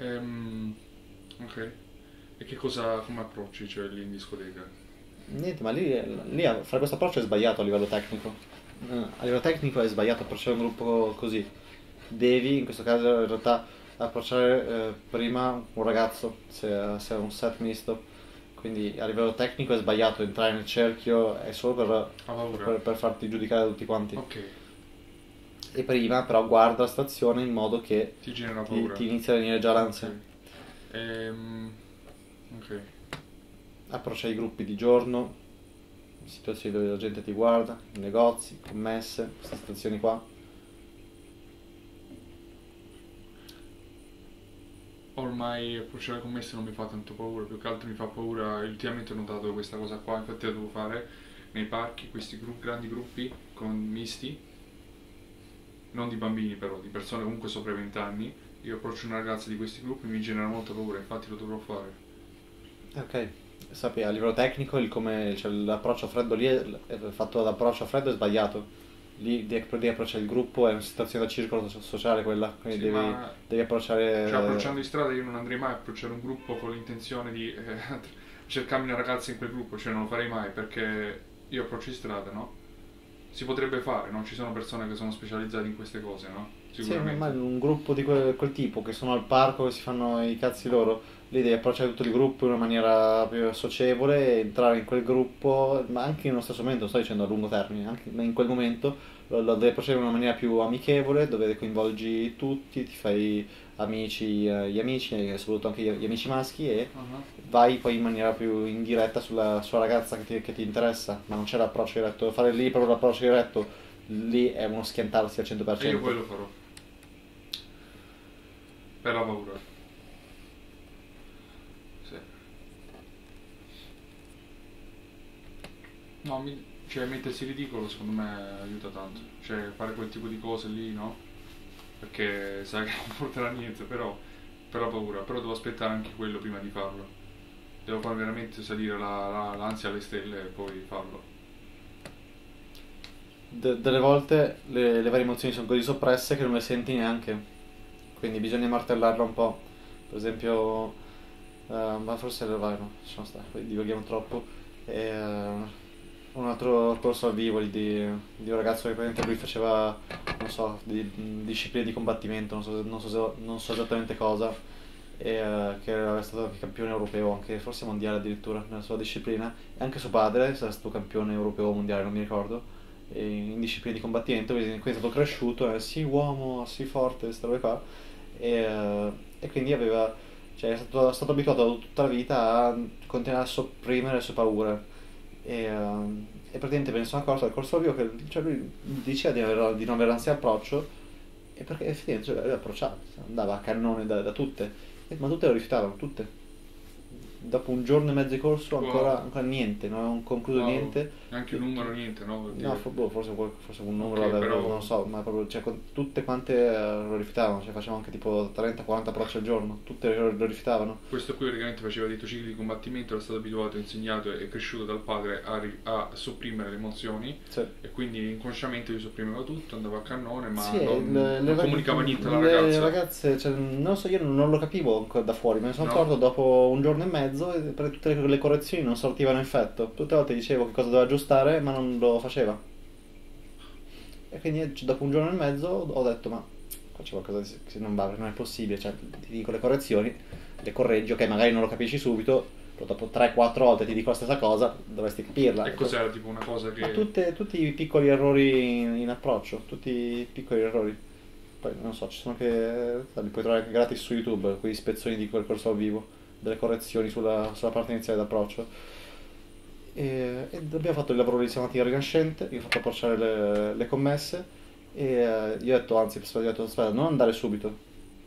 ok. E che cosa, come approcci, cioè, lì in discoteca? Niente, ma lì fare questo approccio è sbagliato a livello tecnico. A livello tecnico è sbagliato approcciare un gruppo così. Devi, in questo caso, in realtà approcciare prima un ragazzo, se è un set misto. Quindi a livello tecnico è sbagliato entrare nel cerchio, è solo Ha paura. per farti giudicare da tutti quanti. Ok, E prima però guarda la situazione in modo che ti genera ti, paura. ti inizia a venire già l'ansia. Ok. Approccia i gruppi di giorno, situazioni dove la gente ti guarda, negozi, commesse, queste situazioni qua. Ormai approcciare commesse non mi fa tanto paura, più che altro mi fa paura, ultimamente ho notato questa cosa qua, infatti la devo fare nei parchi, questi grandi gruppi misti, non di bambini però, di persone comunque sopra i 20 anni, io approccio una ragazza di questi gruppi, mi genera molta paura, infatti lo dovrò fare. Ok, sappi, a livello tecnico cioè, l'approccio freddo lì è fatto l'approccio freddo è sbagliato. Lì devi approcciare il gruppo, è una situazione da circolo sociale quella, quindi Sì, ma devi approcciare... cioè, approcciando in strada io non andrei mai a approcciare un gruppo con l'intenzione di cercarmi una ragazza in quel gruppo, cioè non lo farei mai perché io approccio in strada, no? Si potrebbe fare, no? Ci sono persone che sono specializzate in queste cose, no? Sì, Sicuramente. ma un gruppo di quel tipo che sono al parco che si fanno i cazzi loro, lì devi approcciare tutto il gruppo in una maniera più socievole, e entrare in quel gruppo, ma anche nello stesso momento, non sto dicendo a lungo termine, anche in quel momento lo devi approcciare in una maniera più amichevole, dove coinvolgi tutti, ti fai amici, gli amici, e soprattutto anche gli amici maschi e Uh-huh. vai poi in maniera più indiretta sulla ragazza che ti interessa, ma non c'è l'approccio diretto, fare lì proprio l'approccio diretto, lì è uno schiantarsi al 100%. E io poi lo farò. Per la paura. Sì. No, cioè mettersi ridicolo secondo me aiuta tanto. Cioè fare quel tipo di cose lì, no? Perché sai che non porterà a niente, però per la paura. Però devo aspettare anche quello prima di farlo. Devo far veramente salire l'ansia alle stelle e poi farlo. Delle volte le varie emozioni sono così soppresse che non le senti neanche, quindi bisogna martellarla un po'. Per esempio, ma forse vai, no, lasciamo stare, poi divaghiamo troppo. Un altro corso al vivo di un ragazzo che praticamente lui faceva, non so, di discipline di combattimento, non so esattamente cosa, che era stato anche campione europeo, anche forse mondiale addirittura nella sua disciplina, e anche suo padre è stato campione europeo o mondiale, non mi ricordo, in discipline di combattimento, quindi è stato cresciuto, sì uomo, sì forte, queste robe qua, e quindi cioè, è stato abituato tutta la vita a continuare a sopprimere le sue paure. E praticamente me ne sono accorto al corso video che cioè lui diceva di non avere ansia approccio, e perché effettivamente cioè, lui approcciava, andava a cannone da tutte, ma tutte lo rifiutavano, tutte. Dopo un giorno e mezzo di corso ancora niente, non avevano concluso Wow. niente. Neanche un numero, niente, no? Per dire. No, forse un numero, Ok, però- non lo so, ma proprio, cioè, tutte quante lo rifiutavano, cioè facevano anche tipo 30-40 approcci al giorno, tutte lo rifiutavano. Questo qui praticamente faceva dei cicli di combattimento, era stato abituato, insegnato e cresciuto dal padre a sopprimere le emozioni Sì. e quindi inconsciamente lui sopprimeva tutto, andava a cannone ma Sì, non comunicava niente alla le ragazza. ragazze, cioè, non lo so, io non lo capivo ancora da fuori, me ne sono No. accorto dopo un giorno e mezzo e per tutte le correzioni non sortivano effetto. Tutte le volte dicevo che cosa doveva aggiustare, ma non lo faceva. E quindi dopo un giorno e mezzo ho detto, ma qua c'è qualcosa che non va, non è possibile, cioè ti dico le correzioni, le correggi, ok, magari non lo capisci subito, però dopo 3-4 volte ti dico la stessa cosa, dovresti capirla. E cos'era tipo una cosa Ma che... tutti i piccoli errori in approccio, tutti i piccoli errori. Poi non so, ci sono che li puoi trovare anche gratis su YouTube, quei spezzoni di quel corso al vivo, delle correzioni sulla parte iniziale d'approccio. e abbiamo fatto il lavoro di stamattina rinascente, io ho fatto approcciare le commesse e io ho detto, anzi, ho detto, aspetta, non andare subito.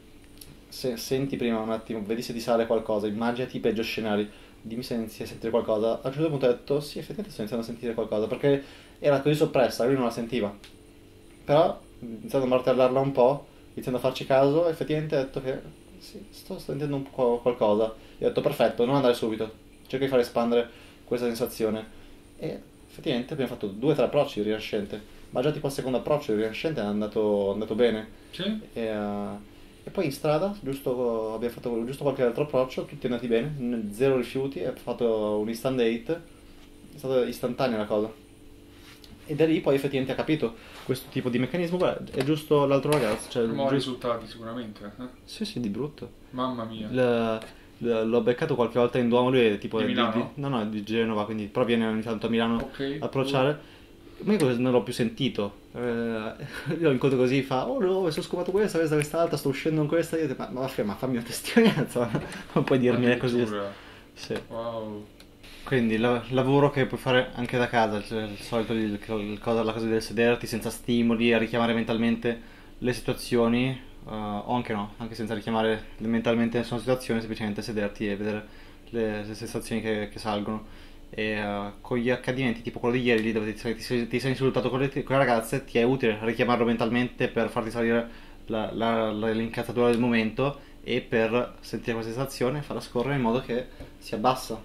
Senti prima un attimo, vedi se ti sale qualcosa, immaginati i peggio scenari, dimmi se inizi a sentire qualcosa. A un certo punto ho detto, sì, effettivamente sto iniziando a sentire qualcosa, perché era così soppressa, lui non la sentiva. Però, iniziando a martellarla un po', iniziando a farci caso, effettivamente ho detto che sì, sto sentendo un po' qualcosa. E ho detto, perfetto, non andare subito, cerca di far espandere questa sensazione. E effettivamente abbiamo fatto 2 o 3 approcci di rinascente, ma già tipo al secondo approccio di rinascente è andato bene. Sì? E poi in strada, giusto, abbiamo fatto giusto qualche altro approccio, tutti andati bene, zero rifiuti, abbiamo fatto un instant date, è stata istantanea la cosa. E da lì poi effettivamente ha capito questo tipo di meccanismo, guarda, è giusto l'altro ragazzo, cioè... Buoni risultati sicuramente. Sì, sì, di brutto. Mamma mia. L'ho beccato qualche volta in Duomo, lui è tipo... Di Milano? no, no, di Genova, quindi però viene ogni tanto a Milano Ok. a approcciare. Ma io non l'ho più sentito. Io lo incontro così, fa, oh no, mi sono scopato quest'altra, sto uscendo con questa. Io dico, ma fammi una testimonianza, non puoi dirmi così. Addirittura. Sì. Wow. Quindi lavoro che puoi fare anche da casa, cioè, il solito la cosa del sederti senza stimoli, a richiamare mentalmente le situazioni, o anche no, anche senza richiamare mentalmente nessuna situazione, semplicemente sederti e vedere le sensazioni che salgono. E con gli accadimenti tipo quello di ieri lì dove ti sei insultato con le ragazze, ti è utile richiamarlo mentalmente per farti salire l'incazzatura del momento e per sentire questa sensazione, farla scorrere in modo che si abbassa.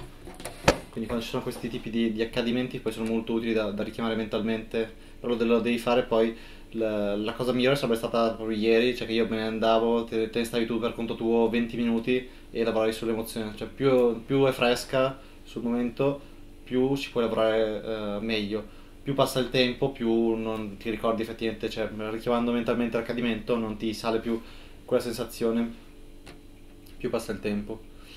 Quindi quando ci sono questi tipi di accadimenti poi sono molto utili da richiamare mentalmente, però lo devi fare poi. La cosa migliore sarebbe stata proprio ieri, cioè che io me ne andavo, te ne stavi tu per conto tuo 20 minuti e lavoravi sull'emozione, cioè più è fresca sul momento, più ci puoi lavorare meglio. Più passa il tempo, più non ti ricordi effettivamente, cioè richiamando mentalmente l'accadimento non ti sale più quella sensazione, più passa il tempo.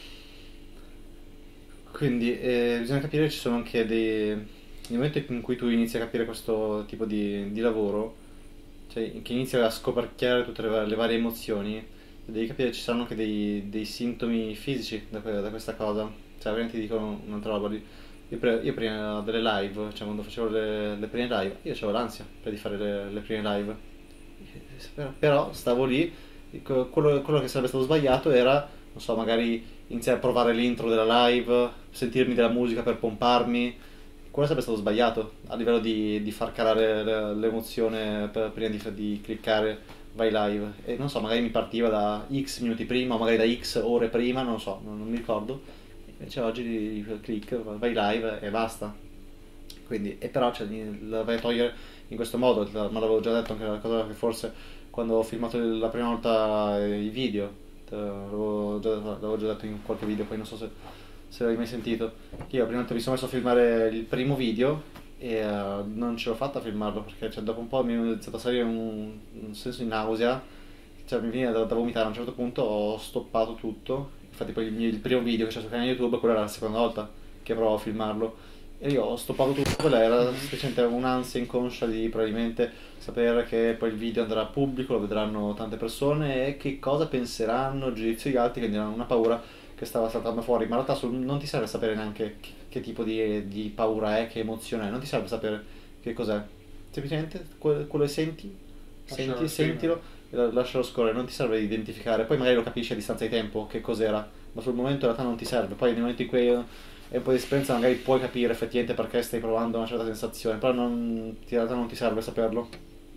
Quindi bisogna capire che ci sono anche nel momento in cui tu inizi a capire questo tipo di lavoro, cioè che inizi a scoperchiare tutte le varie emozioni, devi capire che ci saranno anche dei sintomi fisici da questa cosa. Cioè, veramente ti dicono un'altra roba lì. Io prima delle live, cioè quando facevo le prime live, io avevo l'ansia per di fare le prime live. Però stavo lì, quello che sarebbe stato sbagliato era, non so, magari iniziare a provare l'intro della live, sentirmi della musica per pomparmi. Quello sarebbe stato sbagliato a livello di far calare l'emozione prima di cliccare vai live. E non so, magari mi partiva da X minuti prima o magari da X ore prima, non lo so, non mi ricordo. Invece oggi click, vai live e basta. Quindi, e però cioè, la vai a togliere in questo modo, ma l'avevo già detto anche la cosa che forse quando ho filmato la prima volta i video, l'avevo già detto in qualche video, poi non so se l'avevi mai sentito, che io prima mi sono messo a filmare il primo video e non ce l'ho fatta a filmarlo perché cioè, dopo un po' mi è iniziato a salire un senso di nausea, cioè mi veniva da vomitare. A un certo punto ho stoppato tutto. Infatti poi il primo video che c'è sul canale YouTube, quella era la seconda volta che provavo a filmarlo e io ho stoppato tutto. Quella era semplicemente un'ansia inconscia di probabilmente sapere che poi il video andrà a pubblico, lo vedranno tante persone e che cosa penseranno, il giudizio di altri, quindi era una paura che stava saltando fuori. Ma in realtà non ti serve sapere neanche che tipo di paura è, che emozione è, non ti serve sapere che cos'è, semplicemente quello che sentilo e lascialo scorrere, non ti serve identificare, poi magari lo capisci a distanza di tempo che cos'era, ma sul momento in realtà non ti serve. Poi nel momento in cui hai un po' di esperienza magari puoi capire effettivamente perché stai provando una certa sensazione, però in realtà non ti serve saperlo.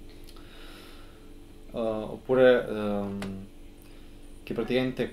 Oppure che praticamente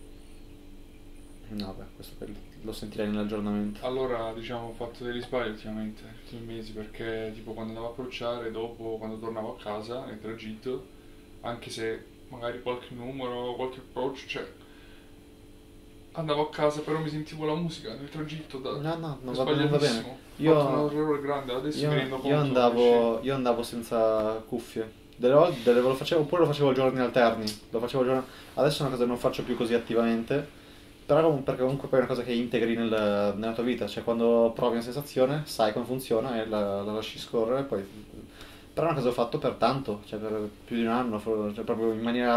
no, beh, questo lo sentirei nell'aggiornamento. Allora, diciamo, ho fatto degli sbagli ultimamente, ultimi mesi, perché tipo quando andavo a approcciare, dopo quando tornavo a casa nel tragitto, anche se magari qualche numero, qualche approccio, cioè andavo a casa però mi sentivo la musica nel tragitto no, non va bene. Io ho un errore grande, adesso mi rendo conto. Io andavo senza cuffie. Delle volte lo facevo, oppure lo facevo giorni alterni. Adesso è una cosa che non faccio più così attivamente. Però perché comunque poi è una cosa che integri nella tua vita, cioè quando provi una sensazione sai come funziona e la lasci scorrere, poi... Però è una cosa che ho fatto per tanto, cioè per più di un anno, cioè proprio in maniera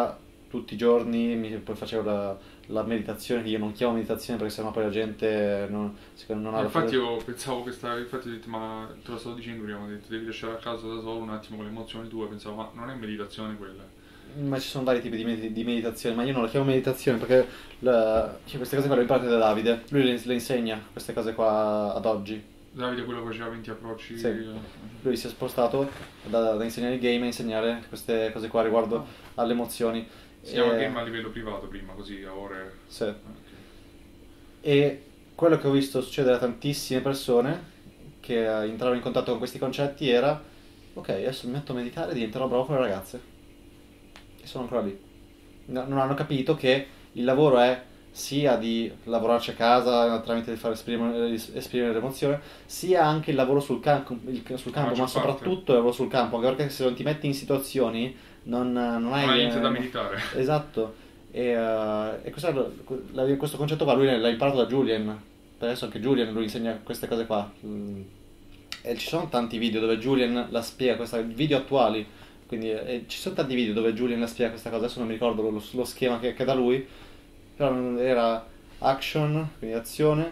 tutti i giorni, poi facevo la meditazione, che io non chiamo meditazione perché sennò poi la gente non ha Infatti io pensavo che infatti ho detto, ma te lo stavo dicendo prima, ho detto devi lasciare a casa da solo un attimo con le emozioni tue, pensavo ma non è meditazione quella. Ma ci sono vari tipi di meditazione, ma io non la chiamo meditazione perché queste cose qua le ho imparate da Davide, lui le insegna queste cose qua ad oggi. Davide quello che faceva 20 approcci. Sì. Lui si è spostato da insegnare il game a insegnare queste cose qua riguardo alle emozioni. Si chiama game a livello privato prima, così a ore. Sì. Okay. E quello che ho visto succedere a tantissime persone che entravano in contatto con questi concetti era: ok, adesso mi metto a meditare e diventerò bravo con le ragazze. E sono ancora lì. Non hanno capito che il lavoro è sia di lavorarci a casa tramite di far esprimere l'emozione, sia anche il lavoro sul campo, ma soprattutto il lavoro sul campo, anche perché se non ti metti in situazioni non hai niente da meditare. Esatto. E questo concetto qua lui l'ha imparato da Julian, per adesso anche Julian lui insegna queste cose qua. E ci sono tanti video dove Julian la spiega, video attuali, quindi ci sono tanti video dove Julian la spiega questa cosa, adesso non mi ricordo lo schema che da lui, però era action, quindi azione,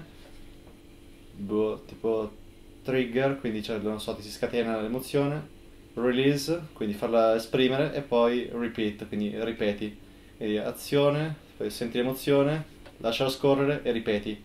tipo trigger, quindi non so, ti si scatena l'emozione, release, quindi farla esprimere, e poi repeat, quindi ripeti, quindi azione, poi senti l'emozione, lasciala scorrere e ripeti.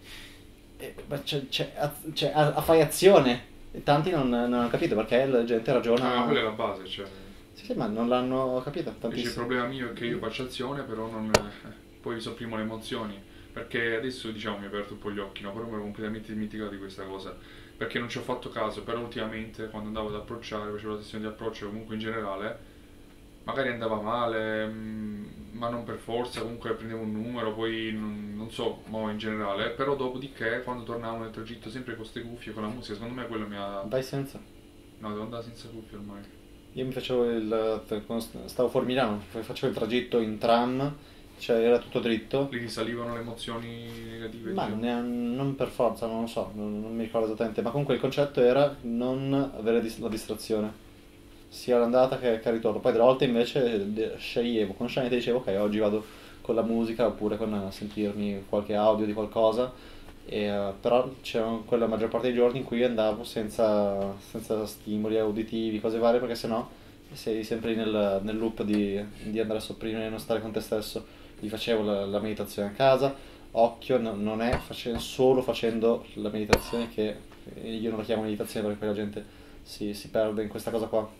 Fai azione, e tanti non hanno capito perché la gente ragiona. Ma quella è la base, cioè. Sì, ma non l'hanno capito tantissimo. Il problema mio è che io faccio azione, però non poi sopprimo le emozioni, perché adesso diciamo mi ha aperto un po' gli occhi, no? Però mi ero completamente dimenticato di questa cosa, perché non ci ho fatto caso, però ultimamente quando andavo ad approcciare, facevo la sessione di approccio, comunque in generale magari andava male, ma non per forza, comunque prendevo un numero, poi non so, in generale, però dopodiché quando tornavo nel tragitto sempre con queste cuffie, con la musica, secondo me quello mi ha... Vai senza? No, devo andare senza cuffie ormai. Io mi facevo quando stavo fuori Milano, facevo il tragitto in tram, cioè era tutto dritto. Lì salivano le emozioni negative? Ma non per forza, non lo so, non mi ricordo esattamente, ma comunque il concetto era non avere la distrazione, sia l'andata che il ritorno. Poi delle volte invece sceglievo, consciamente dicevo ok, oggi vado con la musica oppure con sentirmi qualche audio di qualcosa, però c'erano quella maggior parte dei giorni in cui andavo senza stimoli uditivi, cose varie, perché sennò sei sempre nel loop di andare a sopprimere e non stare con te stesso. Gli facevo la meditazione a casa, occhio, non è solo facendo la meditazione, che io non la chiamo meditazione perché poi la gente si perde in questa cosa qua.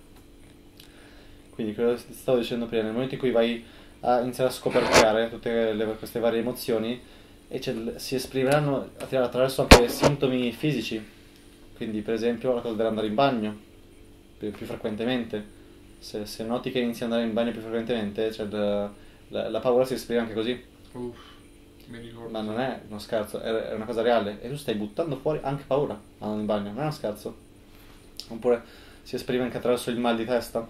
Quindi quello che ti stavo dicendo prima, nel momento in cui vai a iniziare a scoperchiare tutte queste varie emozioni, e si esprimeranno attraverso anche sintomi fisici, quindi per esempio la cosa dell'andare in bagno più frequentemente. Se noti che inizi ad andare in bagno più frequentemente, cioè la paura si esprime anche così. Mi ricordo. Ma non è uno scherzo, è una cosa reale, e tu stai buttando fuori anche paura andando in bagno, non è uno scherzo. Oppure si esprime anche attraverso il mal di testa.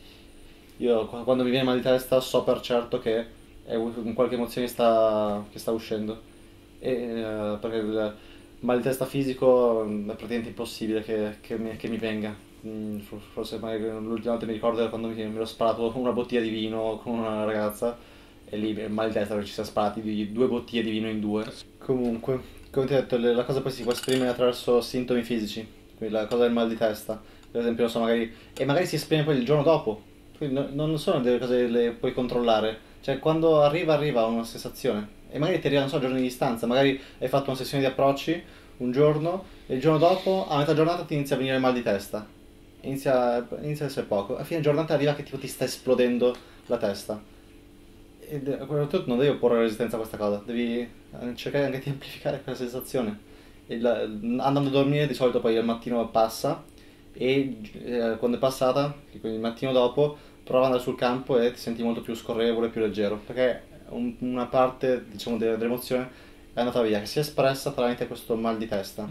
Io quando mi viene mal di testa so per certo che è qualche emozione che sta uscendo, perché il mal di testa fisico è praticamente impossibile che mi venga. Forse magari l'ultima volta mi ricordo era quando mi ero sparato una bottiglia di vino con una ragazza, e lì il mal di testa perché ci siamo sparati 2 bottiglie di vino in 2. Comunque, come ti ho detto, la cosa poi si può esprimere attraverso sintomi fisici, quindi la cosa del mal di testa, per esempio, non so, magari si esprime poi il giorno dopo, quindi non sono delle cose che le puoi controllare, cioè quando arriva una sensazione, e magari ti arriva, non so, giorni di distanza, magari hai fatto una sessione di approcci un giorno, e il giorno dopo, a metà giornata, ti inizia a venire il mal di testa, inizia a essere poco, a fine giornata arriva che tipo ti sta esplodendo la testa, e tu non devi opporre resistenza a questa cosa, devi cercare anche di amplificare quella sensazione, andando a dormire di solito poi al mattino passa, e quando è passata, quindi il mattino dopo, prova ad andare sul campo e ti senti molto più scorrevole, più leggero, perché una parte, diciamo, dell'emozione è andata via, che si è espressa tramite questo mal di testa.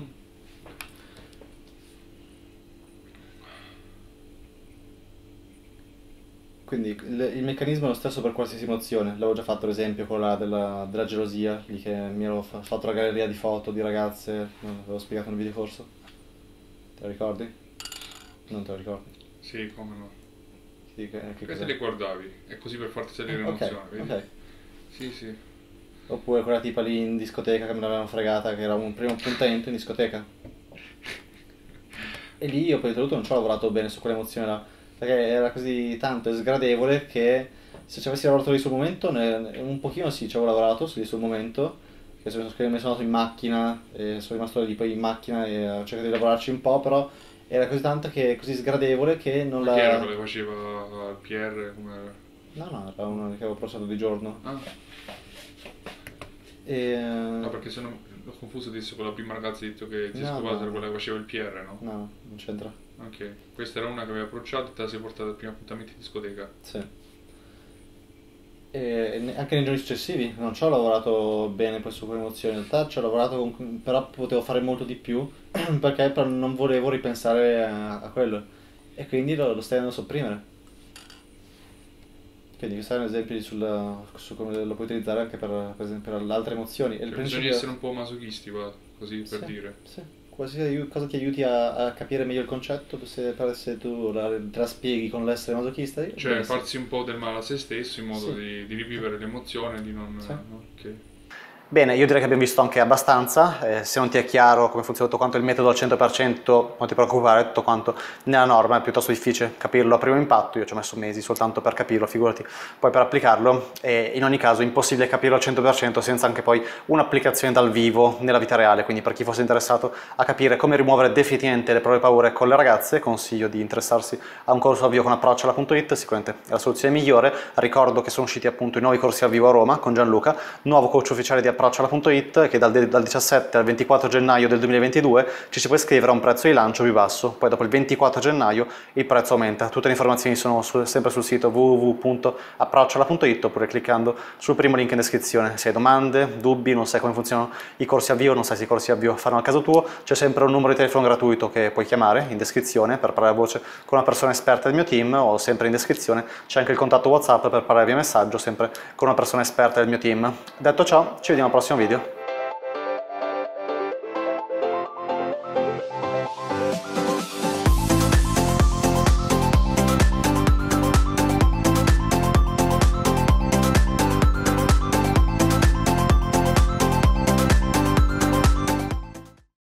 Quindi il meccanismo è lo stesso per qualsiasi emozione. L'avevo già fatto l'esempio con della gelosia, lì che mi ero fatto la galleria di foto di ragazze, l'avevo spiegato nel video corso. Te lo ricordi? Non te lo ricordi? Sì, come no. che Queste le guardavi, è così per farti salire l'emozione, vedi? Ok. Sì, sì. Oppure quella tipa lì in discoteca che me l'avevano fregata, che era un primo appuntamento in discoteca. E lì io per il saluto non ci ho lavorato bene su quell'emozione là, perché era così tanto sgradevole che se ci avessi lavorato lì sul momento, un pochino sì, ci avevo lavorato lì sul momento, che mi sono andato in macchina, e sono rimasto lì poi in macchina e ho cercato di lavorarci un po', però era così tanto che così sgradevole che non Chi era quello che faceva il PR? Com'era? No, era uno che avevo processato di giorno. Ah. No, perché se no l'ho confuso adesso con la prima ragazza ha detto che ti No, scopava no. era quella che faceva il PR, no? No, non c'entra. Ok, questa era una che aveva approcciato e te la sei portata al primo appuntamento in discoteca. Sì. E anche nei giorni successivi non ci ho lavorato bene poi su quelle emozioni, in realtà ci ho lavorato però potevo fare molto di più perché però non volevo ripensare a quello e quindi lo stai andando a sopprimere. Quindi questo è un esempio su come lo puoi utilizzare anche per esempio per le altre emozioni. E il Cioè, principio- bisogna essere un po' masochisti, va, così per Sì, dire. sì. Qualsiasi cosa ti aiuti a capire meglio il concetto, se tu te la spieghi con l'essere masochista, Cioè, benissimo. farsi un po' del male a se stesso in modo Sì. di rivivere l'emozione, di non... Sì. no? Ok. Bene, io direi che abbiamo visto anche abbastanza, se non ti è chiaro come funziona tutto quanto il metodo al 100% non ti preoccupare, tutto quanto nella norma è piuttosto difficile capirlo a primo impatto, io ci ho messo mesi soltanto per capirlo, figurati, poi per applicarlo, e in ogni caso è impossibile capirlo al 100% senza anche poi un'applicazione dal vivo nella vita reale, quindi per chi fosse interessato a capire come rimuovere definitivamente le proprie paure con le ragazze, consiglio di interessarsi a un corso al vivo con approcciala.it, sicuramente è la soluzione migliore. Ricordo che sono usciti appunto i nuovi corsi al vivo a Roma con Gianluca, nuovo coach ufficiale di approcciala.it, che dal 17 al 24 gennaio del 2022 ci si può iscrivere a un prezzo di lancio più basso, poi dopo il 24 gennaio il prezzo aumenta. Tutte le informazioni sono sempre sul sito www.approcciala.it oppure cliccando sul primo link in descrizione. Se hai domande, dubbi, non sai come funzionano i corsi avvio, non sai se i corsi avvio faranno al caso tuo, c'è sempre un numero di telefono gratuito che puoi chiamare in descrizione per parlare a voce con una persona esperta del mio team, o sempre in descrizione c'è anche il contatto WhatsApp per parlare via messaggio sempre con una persona esperta del mio team. Detto ciò, ci vediamo al prossimo video.